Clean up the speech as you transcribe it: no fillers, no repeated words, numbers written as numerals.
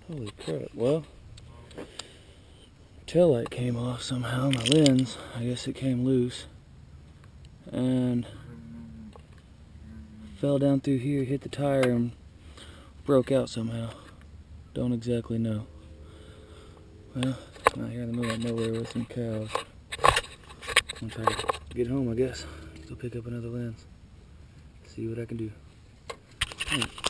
Holy crap, well, taillight came off somehow, my lens, I guess it came loose, and fell down through here, hit the tire, and broke out somehow. Don't exactly know. Well, I'm out here in the middle of nowhere with some cows. I'm gonna try to get home, I guess. Go pick up another lens. See what I can do.